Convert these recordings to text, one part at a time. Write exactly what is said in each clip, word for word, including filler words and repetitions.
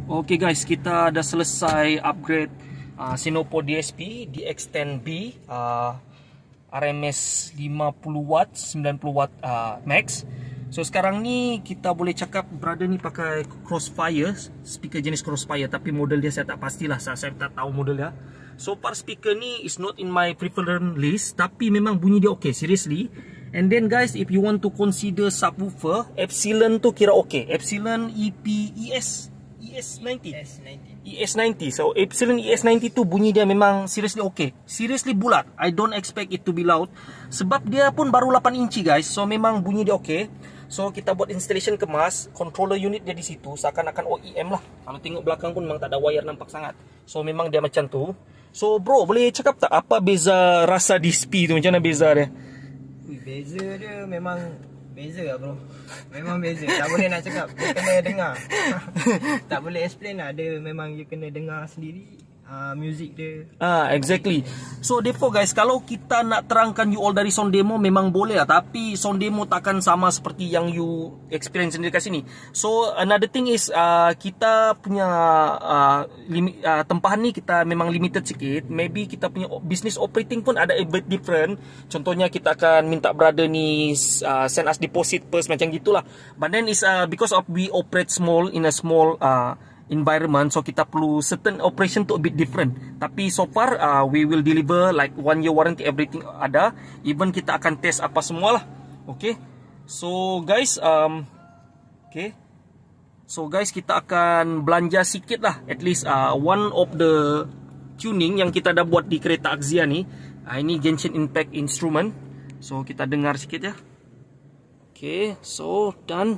Okay guys, kita dah selesai upgrade uh, Senopo D S P D X ten B uh, R M S lima puluh watt, sembilan puluh watt uh, max. So sekarang ni kita boleh cakap brother ni pakai Crossfire, speaker jenis Crossfire, tapi model dia saya tak pastilah, saya, saya tak tahu model dia. So part speaker ni is not in my preference list, tapi memang bunyi dia okay, seriously. And then guys, if you want to consider subwoofer, Epsilon tu kira okay. Epsilon E P E S E S ninety E S ninety. So Epsilon E S ninety tu bunyi dia memang seriously okay, seriously bulat. I don't expect it to be loud, sebab dia pun baru lapan inci guys. So memang bunyi dia okay. So kita buat installation kemas, controller unit dia di situ, seakan-akan O E M lah. Kalau tengok belakang pun memang tak ada wire nampak sangat. So memang dia macam tu. So bro, boleh cakap tak apa beza rasa D S P tu, macam mana beza dia? Ui, beza dia memang beza lah bro. Memang beza, tak boleh nak cakap, dia kena dengar. Tak boleh explain lah, dia memang you kena dengar sendiri uh, music dia. Ah, exactly. So therefore guys, kalau kita nak terangkan you all dari sound demo memang boleh lah, tapi sound demo takkan sama seperti yang you experience sendiri kat sini. So another thing is uh, kita punya uh, limit, uh, tempahan ni kita memang limited sikit. Maybe kita punya business operating pun ada a bit different. Contohnya kita akan minta brother ni uh, send us deposit first, macam gitulah. But then is uh, because of we operate small in a small uh, environment, so kita perlu certain operation tu a bit different. Tapi so far uh, we will deliver like one year warranty, everything ada. Even kita akan test apa semua lah. Okay. So guys, um, okay. So guys, kita akan belanja sikit lah. At least uh, one of the tuning yang kita dah buat di kereta Axia ni. Uh, ini Genshin Impact instrument. So kita dengar sikit ya. Okay, so done.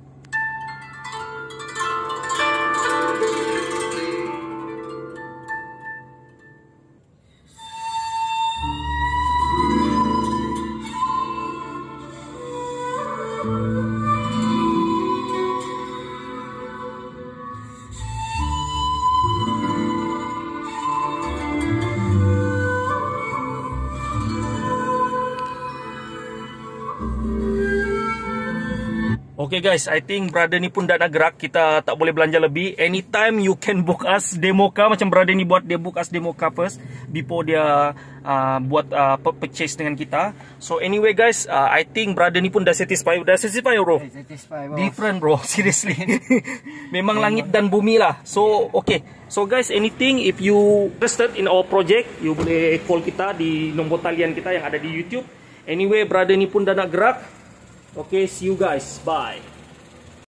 Okay guys, I think brother ni pun dah nak gerak. Kita tak boleh belanja lebih. Anytime you can book us demo car. Macam brother ni buat, dia book us demo car first before dia uh, buat uh, purchase dengan kita. So anyway guys, uh, I think brother ni pun dah satisfied. Dah satisfied bro? Satisfied bro. Different bro, seriously. Memang langit dan bumi lah. So okay. So guys, anything if you interested in our project, you boleh call kita di nombor talian kita yang ada di YouTube. Anyway, brother ni pun dah nak gerak. Okay, see you guys. Bye.